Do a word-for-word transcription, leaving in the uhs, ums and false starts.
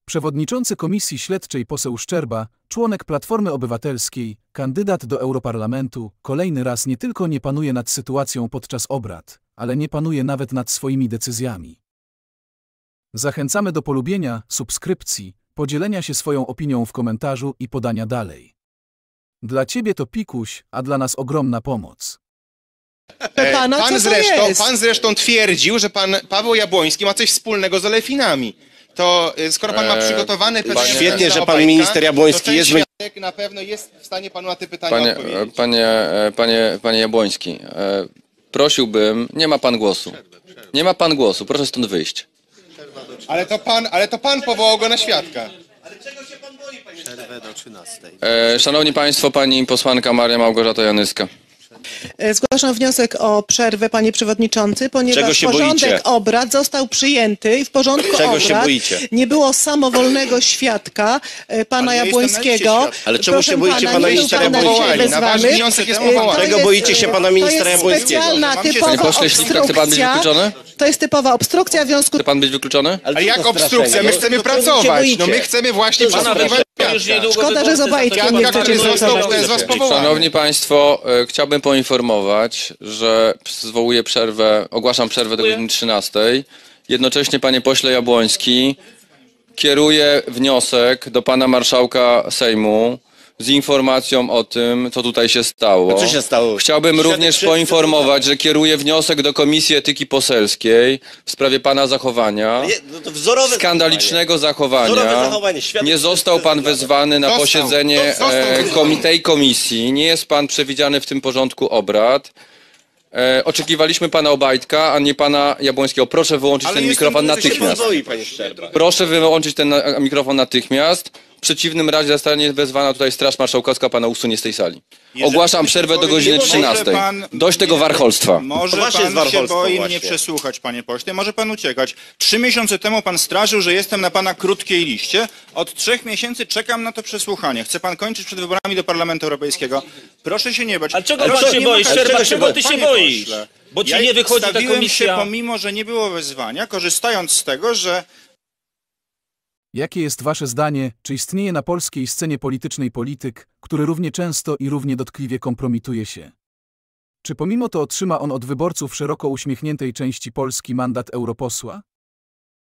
Przewodniczący Komisji Śledczej poseł Szczerba, członek Platformy Obywatelskiej, kandydat do Europarlamentu, kolejny raz nie tylko nie panuje nad sytuacją podczas obrad, ale nie panuje nawet nad swoimi decyzjami. Zachęcamy do polubienia, subskrypcji, podzielenia się swoją opinią w komentarzu i podania dalej. Dla Ciebie to pikuś, a dla nas ogromna pomoc. E, Pana, pan, co to zresztą, jest? pan zresztą twierdził, że pan Paweł Jabłoński ma coś wspólnego z olefinami. To e, skoro pan ma Eee, przygotowany pytanie świetnie, na że pan Obajtka, minister Jabłoński to jest- ten świadek na pewno jest w stanie panu na te pytania Panie, odpowiedzieć. panie, panie, panie Jabłoński, e, prosiłbym, nie ma pan głosu. Nie ma pan głosu, proszę stąd wyjść. Ale to pan, ale to pan powołał go na świadka. Przerwę do trzynastej. E, szanowni państwo, pani posłanka Maria Małgorzata Janyska. E, Zgłaszam wniosek o przerwę, panie przewodniczący, Czego ponieważ się porządek boicie? obrad został przyjęty i w porządku Czego się obrad boicie? nie było samowolnego świadka e, pana Ale ja jestem na liście Jabłońskiego. świadków. Ale czemu Proszę się boicie pana nie był ministra pan na dzisiaj Jabłońskiego? Na wasz wezwany. wniosek jest E, powołany. to Czego jest, boicie się pana to ministra jest Jabłońskiego? specjalna, Mam się- typowa Panie pośle, śliwka, chce pan być obstrukcja. wykluczony? To jest typowa obstrukcja, w związku Chce pan być wykluczony? Ale jak obstrukcja? My chcemy pracować. No my chcemy właśnie przesłuchiwać świadka. Szkoda, że z Obajtkiem nie Świadka, który chcecie został pracować. przez was powołany. Szanowni państwo, e, chciałbym poinformować, że zwołuję przerwę, ogłaszam przerwę do godziny trzynastej. Jednocześnie, panie pośle Jabłoński, kieruję wniosek do pana marszałka Sejmu z informacją o tym, co tutaj się stało. Co się stało? Chciałbym Świadek również przed- poinformować, że kieruję wniosek do Komisji Etyki Poselskiej w sprawie pana zachowania. Nie, no to wzorowe Skandalicznego Wzorowe zachowania. zachowanie. Świadek Nie przed- został pan wezwany na Został. posiedzenie Został e, wezwany. komi tej komisji. Nie jest pan przewidziany w tym porządku obrad. E, oczekiwaliśmy pana Obajtka, a nie pana Jabłońskiego. Proszę wyłączyć Ale ten jestem- mikrofon To się natychmiast. boi, panie Szczerba. Proszę wyłączyć ten na- mikrofon natychmiast. W przeciwnym razie zostanie wezwana tutaj Straż Marszałkowska, pana usunie z tej sali. Ogłaszam przerwę do godziny Może trzynastej. pan- Dość tego warcholstwa. Może To właśnie jest pan się warcholstwo boi właśnie. mnie przesłuchać, panie pośle. Może pan uciekać. Trzy miesiące temu pan strażył, że jestem na pana krótkiej liście. Od trzech miesięcy czekam na to przesłuchanie. Chce pan kończyć przed wyborami do Parlamentu Europejskiego? Proszę się nie bać. A czego Proszę pan się nie boisz, machać Szczerba? ręką, Czego ty się panie boisz? pośle. Bo ci Ja nie wychodzi ta stawiłem komisja. się, pomimo że nie było wezwania, korzystając z tego, że Jakie jest Wasze zdanie, czy istnieje na polskiej scenie politycznej polityk, który równie często i równie dotkliwie kompromituje się? Czy pomimo to otrzyma on od wyborców szeroko uśmiechniętej części Polski mandat europosła?